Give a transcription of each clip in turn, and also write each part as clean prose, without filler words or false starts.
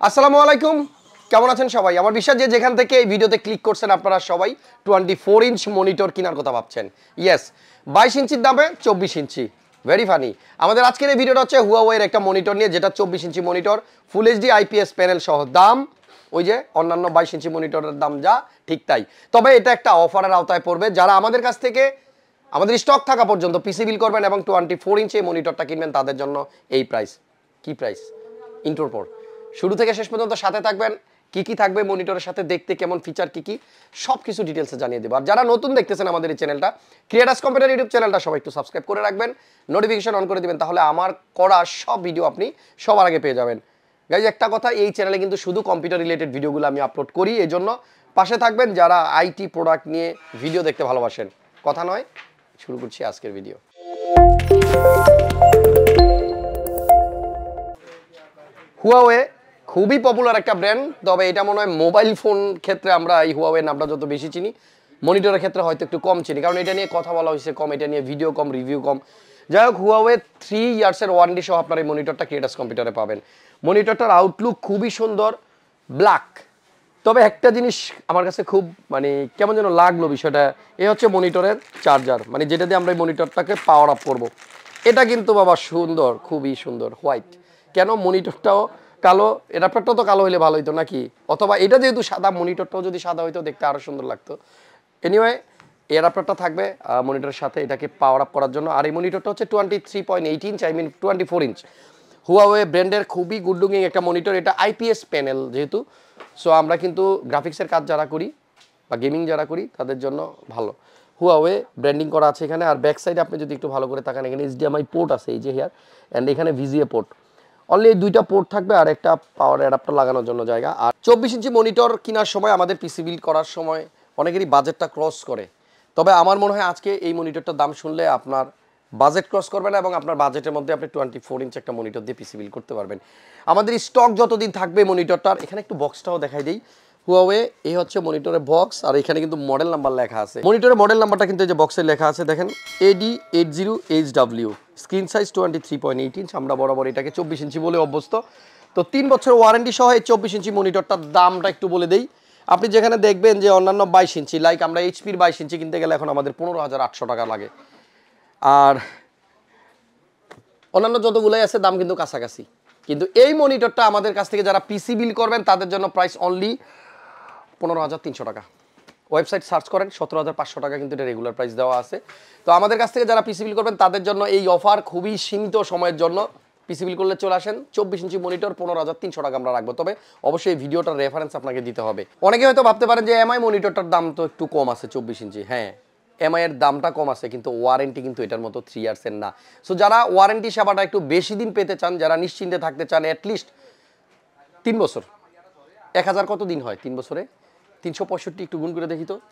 আসসালামু আলাইকুম, কেমন আছেন সবাই? আমার বিশ্বাস যে যেখান থেকে এই ভিডিওতে ক্লিক করছেন আপনারা সবাই 24 ইঞ্চ মনিটর কেনার কথা ভাবছেন। ইয়েস, 22 ইঞ্চির দামে 24 ইঞ্চি। Very funny. আমাদের আজকের এই ভিডিওটা হচ্ছে হুয়াওয়ের একটা মনিটর নিয়ে, যেটা 24 inch monitor, full HD IPS panel সহ। দাম ওই যে অন্যান্য 22 ইঞ্চি মনিটরের দাম যা, ঠিক তাই। তবে এটা একটা অফারের আওতায় পড়বে। যারা আমাদের কাছ থেকে আমাদের স্টক থাকা পর্যন্ত পিসি বিল করবেন এবং 24 ইঞ্চি এই মনিটরটা কিনবেন, তাদের জন্য এই প্রাইস। কি প্রাইস? ইন্ট্রোর পর শুরু থেকে শেষ পর্যন্ত সাথে থাকবেন। কি কি থাকবে মনিটরের সাথে, দেখতে কেমন, ফিচার কি কি, সব কিছু ডিটেলসে জানিয়ে দেবো। আর যারা নতুন দেখতেছেন আমাদের এই চ্যানেলটা, ক্রিয়েটাস কম্পিউটার ইউটিউব চ্যানেলটা, সবাই একটু সাবস্ক্রাইব করে রাখবেন, নোটিফিকেশন অন করে দিবেন, তাহলে আমার করা সব ভিডিও আপনি সবার আগে পেয়ে যাবেন। গাইজ একটা কথা, এই চ্যানেলে কিন্তু শুধু কম্পিউটার রিলেটেড ভিডিওগুলো আমি আপলোড করি, এই জন্য পাশে থাকবেন যারা আইটি প্রোডাক্ট নিয়ে ভিডিও দেখতে ভালোবাসেন। কথা নয়, শুরু করছি আজকের ভিডিও। হুয়াওয়ে খুবই পপুলার একটা ব্র্যান্ড, তবে এটা মনে হয় মোবাইল ফোন ক্ষেত্রে আমরা এই হুয়াওয়ে নামটা যত বেশি চিনি, মনিটরের ক্ষেত্রে হয়তো একটু কম চিনি, কারণ এটা নিয়ে কথা বলা হয়েছে কম, এটা নিয়ে ভিডিও কম, রিভিউ কম। যাই হোক, হুয়াওয়ে 3 ইয়ার্সের ওয়ারেন্টি সহ আপনার এই মনিটরটা ক্রিয়েটাস কম্পিউটারে পাবেন। মনিটরটার আউটলুক খুবই সুন্দর, ব্ল্যাক। তবে একটা জিনিস আমার কাছে খুব কেমন যেন লাগলো বিষয়টা, এ হচ্ছে মনিটরের চার্জার, যেটা দিয়ে আমরা এই মনিটরটাকে পাওয়ার আপ করবো। এটা কিন্তু বাবা সুন্দর, খুবই সুন্দর, হোয়াইট। কেন মনিটরটাও কালো? অ্যাডাপ্টারটাও তো কালো হইলে ভালো হইতো নাকি? অথবা এটা যেহেতু সাদা, মনিটরটাও যদি সাদা হইতো দেখতে আরও সুন্দর লাগতো। এনিওয়ে, এই অ্যাডাপ্টারটা থাকবে মনিটরের সাথে এটাকে পাওয়ার আপ করার জন্য। আর এই মনিটরটা হচ্ছে 23.8 ইঞ্চ, 24 ইঞ্চ। হুয়াওয়ে ব্র্যান্ডের খুবই গুড লুকিং একটা মনিটর। এটা আইপিএস প্যানেল যেহেতু, সো আমরা কিন্তু গ্রাফিক্সের কাজ যারা করি বা গেমিং যারা করি তাদের জন্য ভালো। হুয়াওয়ে ব্র্যান্ডিং করা আছে এখানে। আর ব্যাক সাইডে আপনি যদি একটু ভালো করে তাকান, এখানে এইচডিএমআই পোর্ট আছে এই যে হিয়ার, অ্যান্ড এখানে ভিজিএ পোর্ট। অনলি এই দুইটা পোর্ট থাকবে আর একটা পাওয়ার অ্যাডাপ্টার লাগানোর জন্য জায়গা। আর 24 ইঞ্চি মনিটর কেনার সময়, আমাদের পিসি বিল্ড করার সময় অনেকেরই বাজেটটা ক্রস করে। তবে আমার মনে হয় আজকে এই মনিটরটার দাম শুনলে আপনার বাজেট ক্রস করবে না, এবং আপনার বাজেটের মধ্যে আপনি 24 ইঞ্চ একটা মনিটর দিয়ে পিসি বিল্ড করতে পারবেন। আমাদের স্টক যতদিন থাকবে মনিটরটার, এখানে একটু বক্সটাও দেখাই দিই। হুয়াওয়ে, এই হচ্ছে মনিটরের বক্স, আর এখানে কিন্তু মডেল নাম্বার লেখা আছে। মনিটরের মডেল নাম্বারটা কিন্তু এই যে বক্সে লেখা আছে, দেখেন AD80HW, স্ক্রিন সাইজ 23.8 ইঞ্চ। আমরা বরাবর এটাকে 24 ইঞ্চি বলে অভ্যস্ত। তো 3 বছর ওয়ারেন্টি সহ এই 24 ইঞ্চি মনিটরটার দামটা একটু বলে দেই। আপনি যেখানে দেখবেন যে অন্যান্য 22 ইঞ্চি, লাইক আমরা এইচপির 22 ইঞ্চি কিনতে গেলে এখন আমাদের 15,800 টাকা লাগে, আর অন্যান্য যতগুলোই আছে দাম কিন্তু কাছাকাছি। কিন্তু এই মনিটরটা আমাদের কাছ থেকে যারা পিসি বিল করবেন তাদের জন্য প্রাইস অনলি 15,300 টাকা। ওয়েবসাইট সার্চ করেন, 17,500 টাকা কিন্তু এটা রেগুলার প্রাইস দেওয়া আছে। তো আমাদের কাছ থেকে যারা পিসি বিল করবেন তাদের জন্য এই অফার খুবই সীমিত সময়ের জন্য। পিসি বিল করলে চলে আসেন, 24 ইঞ্চি মনিটর 15,300 টাকা আমরা রাখবো। তবে অবশ্যই ভিডিওটার রেফারেন্স আপনাকে দিতে হবে। অনেকে হয়তো ভাবতে পারেন যে এমআই মনিটরটার দাম তো একটু কম আছে 24 ইঞ্চি। হ্যাঁ, এমআই এর দামটা কম আছে, কিন্তু ওয়ারেন্টি কিন্তু এটার মতো 3 ইয়ার্সের না। সো যারা ওয়ারেন্টি সেবাটা একটু বেশি দিন পেতে চান, যারা নিশ্চিন্তে থাকতে চান, অ্যাটলিস্ট 3 বছর, 1000 কত দিন হয় 3 বছরে? 365 একটু গুণ করে দেখি তো,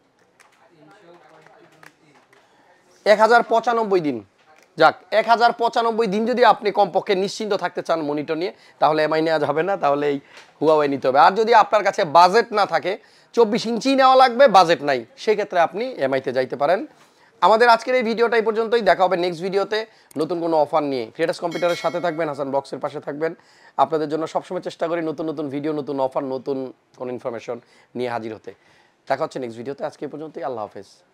1095 দিন। যাক, 1095 দিন যদি আপনি কমপক্ষে নিশ্চিন্ত থাকতে চান মনিটর নিয়ে, তাহলে এমআই নেওয়া যাবে না, তাহলে এই হুয়াওয়ে নিতে হবে। আর যদি আপনার কাছে বাজেট না থাকে, 24 ইঞ্চি নেওয়া লাগবে, বাজেট নাই, সেক্ষেত্রে আপনি এমআইতে যাইতে পারেন। আমাদের আজকের এই ভিডিওটা এই পর্যন্তই। দেখা হবে নেক্সট ভিডিওতে নতুন কোনো অফার নিয়ে। ক্রিয়েটাস কম্পিউটারের সাথে থাকবেন, হাসান ব্লগসের পাশে থাকবেন। আপনাদের জন্য সবসময় চেষ্টা করি নতুন নতুন ভিডিও, নতুন অফার, নতুন কোনো ইনফরমেশন নিয়ে হাজির হতে। দেখা হচ্ছে নেক্সট ভিডিওতে। আজকে এই পর্যন্তই। আল্লাহ হাফেজ।